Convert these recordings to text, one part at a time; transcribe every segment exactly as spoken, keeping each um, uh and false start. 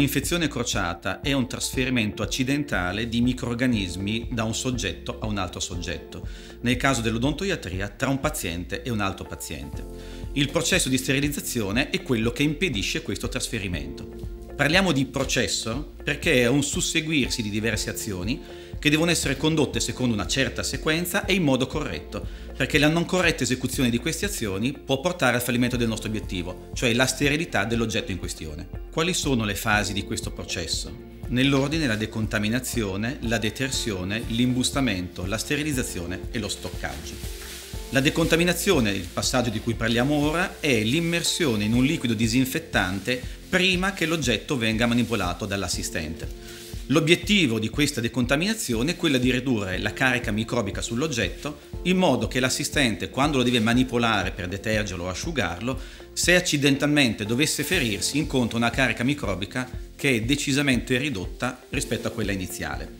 Un'infezione crociata è un trasferimento accidentale di microrganismi da un soggetto a un altro soggetto, nel caso dell'odontoiatria tra un paziente e un altro paziente. Il processo di sterilizzazione è quello che impedisce questo trasferimento. Parliamo di processo perché è un susseguirsi di diverse azioni che devono essere condotte secondo una certa sequenza e in modo corretto, perché la non corretta esecuzione di queste azioni può portare al fallimento del nostro obiettivo, cioè la sterilità dell'oggetto in questione. Quali sono le fasi di questo processo? Nell'ordine la decontaminazione, la detersione, l'imbustamento, la sterilizzazione e lo stoccaggio. La decontaminazione, il passaggio di cui parliamo ora, è l'immersione in un liquido disinfettante prima che l'oggetto venga manipolato dall'assistente. L'obiettivo di questa decontaminazione è quello di ridurre la carica microbica sull'oggetto in modo che l'assistente, quando lo deve manipolare per detergerlo o asciugarlo, se accidentalmente dovesse ferirsi, incontra una carica microbica che è decisamente ridotta rispetto a quella iniziale.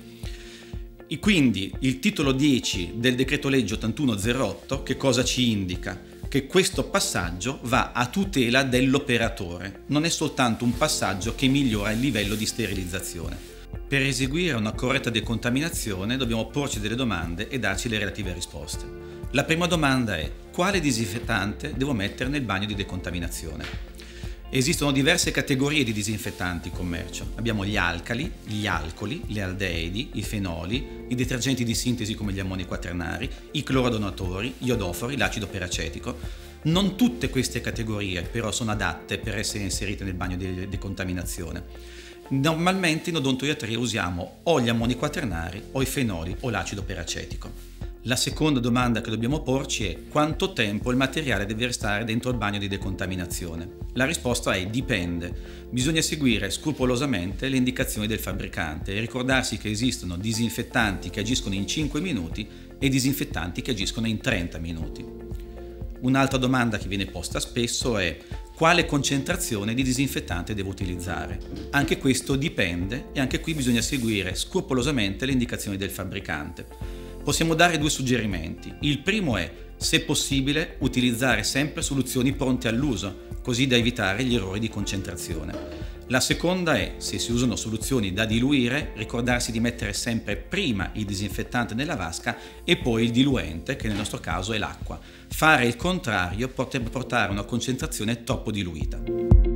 E quindi il titolo dieci del decreto legge ottantuno zero otto che cosa ci indica? Che questo passaggio va a tutela dell'operatore, non è soltanto un passaggio che migliora il livello di sterilizzazione. Per eseguire una corretta decontaminazione dobbiamo porci delle domande e darci le relative risposte. La prima domanda è: quale disinfettante devo mettere nel bagno di decontaminazione? Esistono diverse categorie di disinfettanti in commercio. Abbiamo gli alcali, gli alcoli, le aldeidi, i fenoli, i detergenti di sintesi come gli ammoni quaternari, i clorodonatori, gli odofori, l'acido peracetico. Non tutte queste categorie però sono adatte per essere inserite nel bagno di decontaminazione. Normalmente in odontoiatria usiamo o gli ammoni quaternari o i fenoli o l'acido peracetico. La seconda domanda che dobbiamo porci è: quanto tempo il materiale deve restare dentro il bagno di decontaminazione? La risposta è: dipende. Bisogna seguire scrupolosamente le indicazioni del fabbricante e ricordarsi che esistono disinfettanti che agiscono in cinque minuti e disinfettanti che agiscono in trenta minuti. Un'altra domanda che viene posta spesso è: quale concentrazione di disinfettante devo utilizzare? Anche questo dipende e anche qui bisogna seguire scrupolosamente le indicazioni del fabbricante. Possiamo dare due suggerimenti. Il primo è, se possibile, utilizzare sempre soluzioni pronte all'uso, così da evitare gli errori di concentrazione. La seconda è, se si usano soluzioni da diluire, ricordarsi di mettere sempre prima il disinfettante nella vasca e poi il diluente, che nel nostro caso è l'acqua. Fare il contrario potrebbe portare a una concentrazione troppo diluita.